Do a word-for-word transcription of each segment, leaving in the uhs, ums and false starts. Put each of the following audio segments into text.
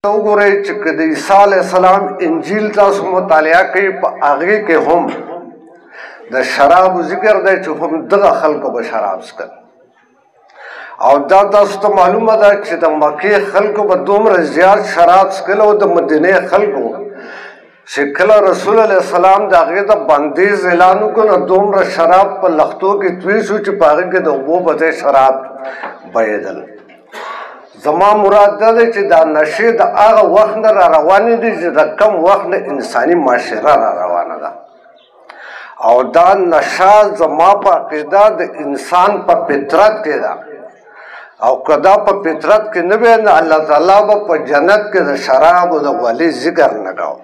وګورئ چې که د عیسی علیه السلام انجیل تاسو مطالعه کوئ په هغې کې هم د شرابو ذکر دی چې هم دغه خلکو به شراب څښل او دا تاسو ته معلومه ده چې د مکې خلکو به دومره زیات شراب څښل او د مدینې خلکو چې کله رسول علیه السلام د هغې د بندیز اعلان وکړو نو دومره شراب په لختو کې توی شو چې په هغې کې د اوبو په ځای شراب بهېدل. زما مراد دا دی چې دا نشې د هغه وخت نه را روانې دي چې د کم وخت نه انساني معاشره را روانه ده او دا نشه زما په عقیده د انسان په فطرت کې ده او که دا په فطرت کې نه وی نو الله تعالی به په جنت کې د شرابو د ولي ذکر نه کوو.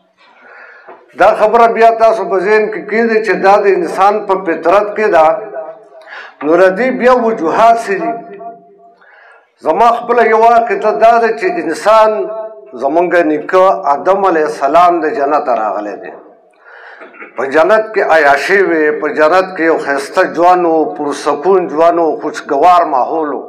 دا خبره بیا تاسو په ذهن کې کېږدئ چې دا د انسان په فطرت کې ده نو د دې بیا وجوهات څه دي؟ زما خپله یوه عقیده دا ده چې انسان زمونږ نیکه آدم علیه السلام د جنت راغلی دی. په جنت کې عیاشي وې، په جنت کې یو ښایسته ژوند و، پرسکون ژوند و، خوشګوار ماحول و،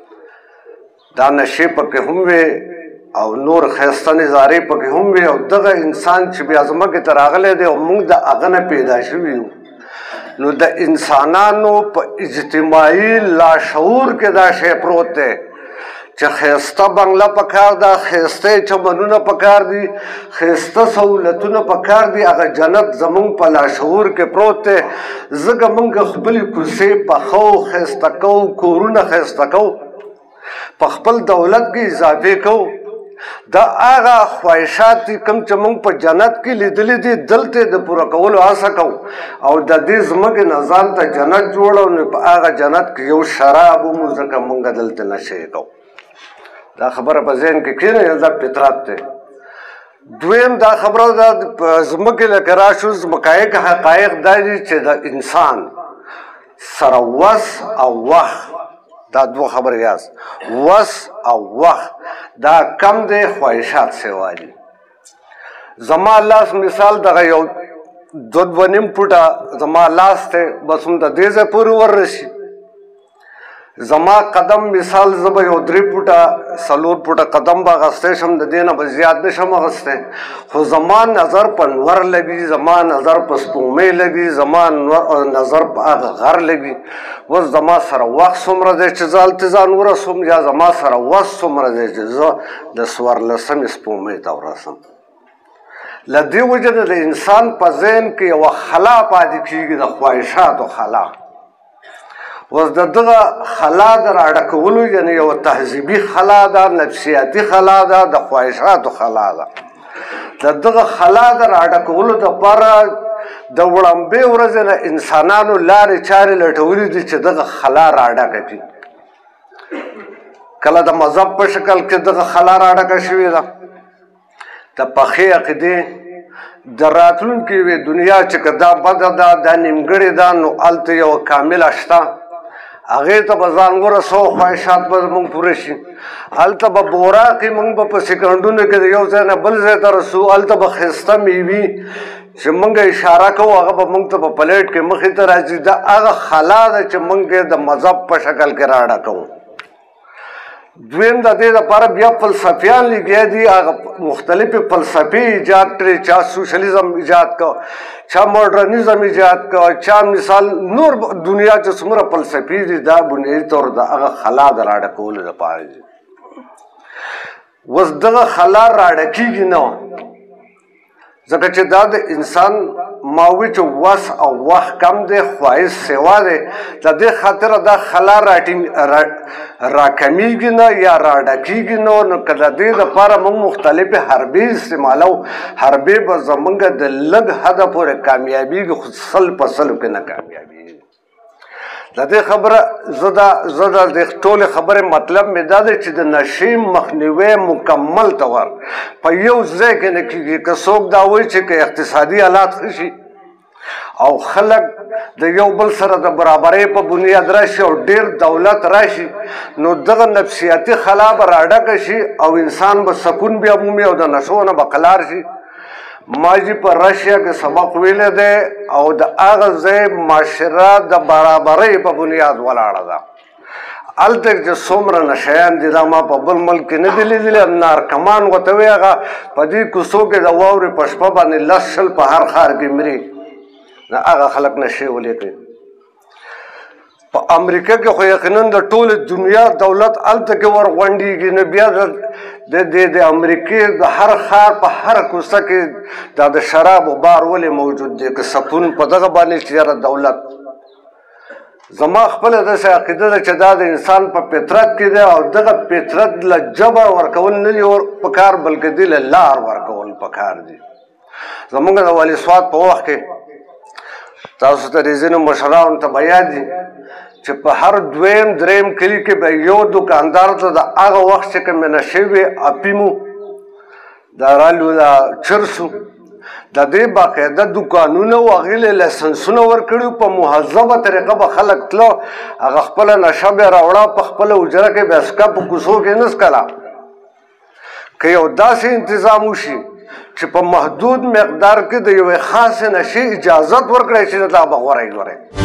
دا نشې پکې هم وې او نور ښایسته نظارې پکې هم وې او دغه انسان چې بیا ځمکې ته راغلی دی او موږ د هغه نه پیدا شوي یو نو د انسانانو په اجتماعي لاشعور کې دا شی پروت دی چې ښایسته بنګله پکار ده، ښایسته چمنونه پکار دي، ښایسته سهولتونه پکار دي. هغه جنت زمونږ په لاشعور کې پروت دی ځکه موږ خپلې کوڅې پخو، ښایسته کوو، کورونه ښایسته کوو، په خپل دولت کې اضافې کوو. دا هغه خواهشات دي کوم چې موږ په جنت کې لیدلي دي دلته د پوره کولو هڅه کوو او د دې ځمکې نه ځان ته جنت جوړو نو په هغه جنت کې یو شراب ومو ځکه موږ دلته نشې کوو. دا خبره په ذهن کې کښېنوئ، دا فطرت دی. دویم دا خبره ده په ځمکې لکه راشو ځمکایک حقایق دا دي چې د انسان سره وس او وخت، دا دوه خبرې یاست، وس او وخت دا کم دی، خواهشات سوا دي. زما لاس مثال دغه یو دوه دوه نیم فوټه زما لاس دی بس هم د دې ځای پورې وررسي. زما قدم مثال زه به یو درې فوټه څلور فوټه قدم به اخیستی شم، د دې نه به زیات نه شم اخیستی، خو زما نظر په نور لګي، زما نظر په سپومۍ لګي، زما نظر په هغه غر لګي. اوس زما سره وخت څومره دی چې زه هلته ځان ورسوم یا زما سره وس څومره دی چې زه د څوارلسمې سپومۍ ته ورسم. له دې وجې نه د انسان په ذهن کې یوه خلا پاتې کېږي، د خواهشاتو خلا. اوس د دغه خلا د راډکولو یعنې یوه تهذیبي خلا ده، نفسیاتي خلا ده، د خواهشاتو خلا ده. د دغه خلا د راډکولو دپاره د وړاندې ورځې نه انسانانو لارې چارې لټولي دي چې دغه خلا راډکه کړي. کله د مذهب په شکل کې دغه خلا راډکه شوې ده، د پخې عقیدې د راتلونکې یوې دنیا چې که دا بده ده، دا نیمګړې ده، نو هلته یوه کامله شته، هغې ته به ځان ورسوو، خواهشات به زمونږ پوره شي. هلته به بوراقي موږ به په سیکنډونو کې د یو ځای نه بل ځای ته رسو، هلته به ښایسته میوې چې موږ اشاره کوو هغه به موږ ته په پلیټ کې مخې ته راځي. دا هغه خلا ده چې موږ یې د مذهب په شکل کې راډه کوو. دویم د دې لپاره بیا فلسفیان لګیا دي، هغه مختلفې فلسفې ایجاد کړې، چا سوشلیزم ایجاد کړ، چا ماډرنیزم ایجاد کړ، چا مثال نور دنیا چې څومره فلسفې دي دا بنیادي طور د هغه خلا د راډه کولو لپاره دي. اوس دغه خلا راډه کېږي نه ځکه چې دا د انسان ما وی چې وس او وخت کم دی، خواهش سوا دی، د دې خاطره دا خلا راکمیږي نه یا راډکېږي نه. نو که د دې دپاره موږ مختلفې حربې استعمالو، حربې به زمونږ د لږ حده پورې کامیابېږي خو سل په سلو کې نه کامیابېږي. د دې خبره زه دا زه د دې ټولې خبرې مطلب مې دا دی چې د نشې مخنیوی مکمل طور په یو ځای کې نه کېږي. که څوک دا وایي چې که اقتصادي حالات ښه شي او خلک د یو بل سره د برابرۍ په بنیاد راشي او ډېر دولت راشي نو دغه نفسیاتي خلا به راډکه شي او انسان به سکون بیا مومي او د نشو نه به قلار شي. ما جی په رشیا کې سبق ویلی دی او د هغه ځای معاشره د برابرۍ په بنیاد ولاړه ده. هلته چې څومره نشیان دي دا ما په بل ملک کې نه دي لیدلي نارکمان ورته وایي هغه په دې کوڅو کې د واورې په شپه باندې لس شل په هر ښار کې مري نه هغه خلک نشې ولې کوي په امریکا کې خو یقینا د ټولې دنیا دولت هلته کې ورغونډېږي نو بیا د د د امریکې د هر ښار په هر کوڅه کې دا د شرابو بار ولې موجود دی که سکون په دغه باندې چې یاره دولت زما خپله داسې عقیده ده چې دا د انسان په فطرت کې دی او دغه فطرت له جبر ورکول نه دي پکار بلکې دې له لار ورکول پکار دي زموږ د والي سوات په وخت کې تاسو ته د ځینو مشرانو ته به یاد دي چې په هر دویم دریم کلي کې به یو دوکاندار ته د هغه وخت چې کومې نشې وې اپیمو د رالو د چرسو د دې باقاعده دوکانونه و هغې له لایسنسونه ورکړي په مهذبه طریقه به خلک تله هغه خپله نشه به یې راوړه په خپله حجره کې به یې څکه په کوڅو کې نه څکله که یو داسې انتظام وشي چې په محدود مقدار کې د یوې خاصې نشې اجازت ورکړی شي نو دا به غوره یې